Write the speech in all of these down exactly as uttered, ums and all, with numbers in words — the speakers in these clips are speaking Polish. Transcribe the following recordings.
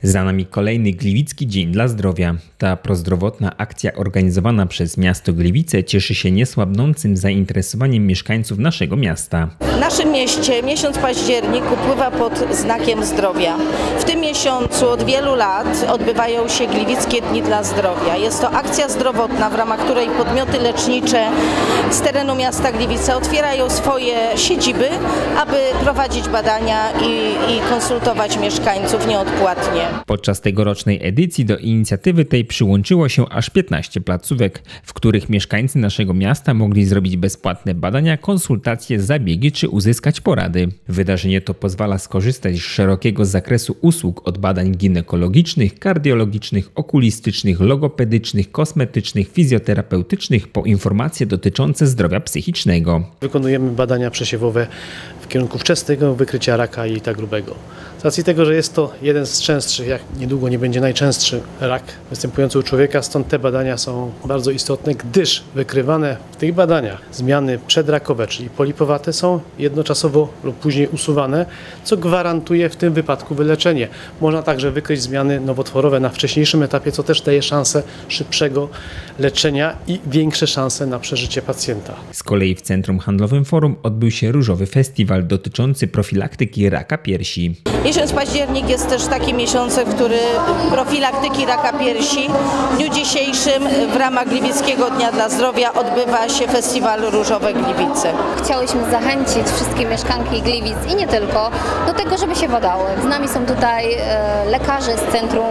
Za nami kolejny Gliwicki Dzień dla Zdrowia. Ta prozdrowotna akcja organizowana przez miasto Gliwice cieszy się niesłabnącym zainteresowaniem mieszkańców naszego miasta. W naszym mieście miesiąc październik upływa pod znakiem zdrowia. W tym miesiącu od wielu lat odbywają się Gliwickie Dni dla Zdrowia. Jest to akcja zdrowotna, w ramach której podmioty lecznicze z terenu miasta Gliwice otwierają swoje siedziby, aby prowadzić badania i, i konsultować mieszkańców nieodpłatnie. Podczas tegorocznej edycji do inicjatywy tej przyłączyło się aż piętnaście placówek, w których mieszkańcy naszego miasta mogli zrobić bezpłatne badania, konsultacje, zabiegi czy uzyskać porady. Wydarzenie to pozwala skorzystać z szerokiego zakresu usług od badań ginekologicznych, kardiologicznych, okulistycznych, logopedycznych, kosmetycznych, fizjoterapeutycznych po informacje dotyczące zdrowia psychicznego. Wykonujemy badania przesiewowe w kierunku wczesnego wykrycia raka jelita grubego. Z racji tego, że jest to jeden z częstszych, jak niedługo nie będzie najczęstszy rak występujący u człowieka, stąd te badania są bardzo istotne, gdyż wykrywane w tych badaniach zmiany przedrakowe, czyli polipowate, są jednoczasowo lub później usuwane, co gwarantuje w tym wypadku wyleczenie. Można także wykryć zmiany nowotworowe na wcześniejszym etapie, co też daje szansę szybszego leczenia i większe szanse na przeżycie pacjenta. Z kolei w Centrum Handlowym Forum odbył się różowy festiwal dotyczący profilaktyki raka piersi. Miesiąc październik jest też takim miesiącem, w który profilaktyki raka piersi. W dniu dzisiejszym w ramach Gliwickiego Dnia dla Zdrowia odbywa się Festiwal Różowe Gliwice. Chciałyśmy zachęcić wszystkie mieszkanki Gliwic i nie tylko do tego, żeby się badały. Z nami są tutaj e, lekarze z Centrum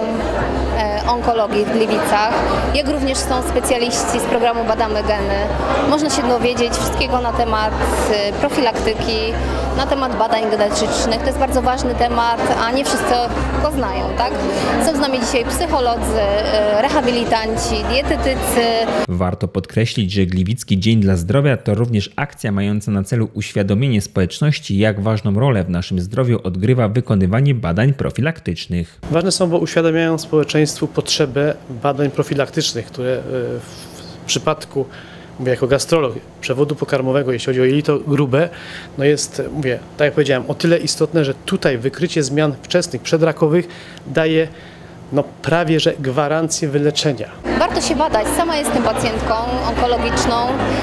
e, Onkologii w Gliwicach, jak również są specjaliści z programu Badamy Geny. Można się dowiedzieć wszystkiego na temat e, profilaktyki, na temat badań genetycznych. To jest bardzo ważny temat, a nie wszyscy go znają, tak? Są z nami dzisiaj psycholodzy, rehabilitanci, dietetycy. Warto podkreślić, że Gliwicki Dzień dla Zdrowia to również akcja mająca na celu uświadomienie społeczności, jak ważną rolę w naszym zdrowiu odgrywa wykonywanie badań profilaktycznych. Ważne są, bo uświadamiają społeczeństwu potrzebę badań profilaktycznych, które w przypadku, mówię jako gastrolog, przewodu pokarmowego, jeśli chodzi o jelito grube, no jest, mówię, tak jak powiedziałem, o tyle istotne, że tutaj wykrycie zmian wczesnych, przedrakowych daje no, prawie że gwarancję wyleczenia. Warto się badać. Sama jestem pacjentką onkologiczną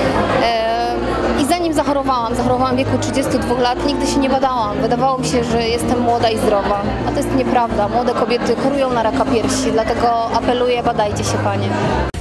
yy, i zanim zachorowałam, zachorowałam w wieku trzydziestu dwóch lat, nigdy się nie badałam. Wydawało mi się, że jestem młoda i zdrowa, a to jest nieprawda. Młode kobiety chorują na raka piersi, dlatego apeluję, badajcie się panie.